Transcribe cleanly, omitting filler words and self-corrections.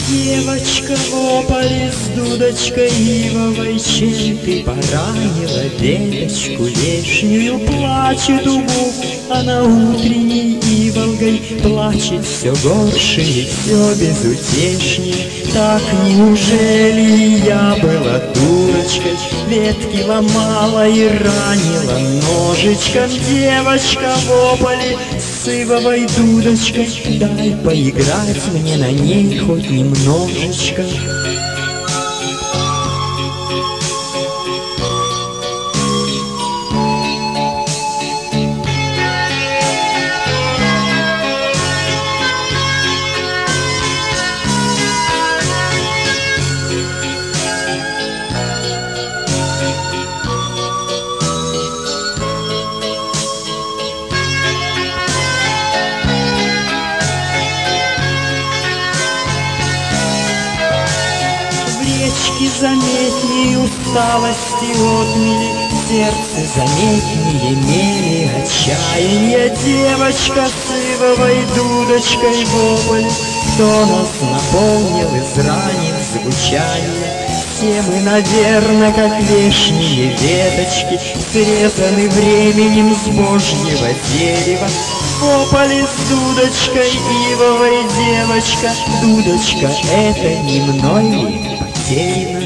Девочка в ополе с дудочкой ивовой, чем ты поранила веточку вешнюю? Плачет у она утренней иволгой, плачет все горше и все безутешнее. Так неужели я была дурочкой, ветки ломала и ранила ножичком? Девочка в ополе с ивовой дудочкой, дай поиграть мне на ней хоть немножечко. Речки заметней усталости отмели, сердце заметнее мели отчаяния. Девочка с ивовой дудочкой в ополе, кто нас наполнил, изранил звучание? Все мы, наверно, как вешние веточки, срезаны временем с божьего дерева. В ополе с дудочкой ивовой девочка, дудочка, это не мной потеряна.